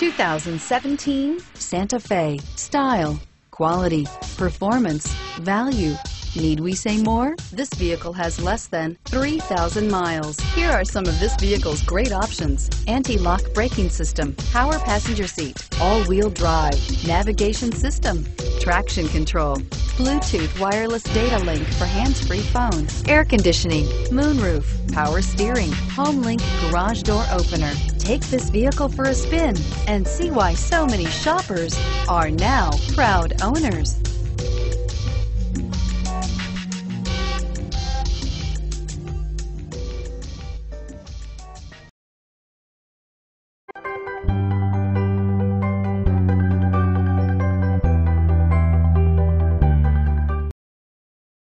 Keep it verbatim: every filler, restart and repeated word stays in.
two thousand seventeen Santa Fe. Style, quality, performance, value. Need we say more? This vehicle has less than three thousand miles. Here are some of this vehicle's great options: anti-lock braking system, power passenger seat, all-wheel drive, navigation system, traction control, Bluetooth wireless data link for hands-free phone, air conditioning, moonroof, power steering, home link garage door opener. Take this vehicle for a spin and see why so many shoppers are now proud owners.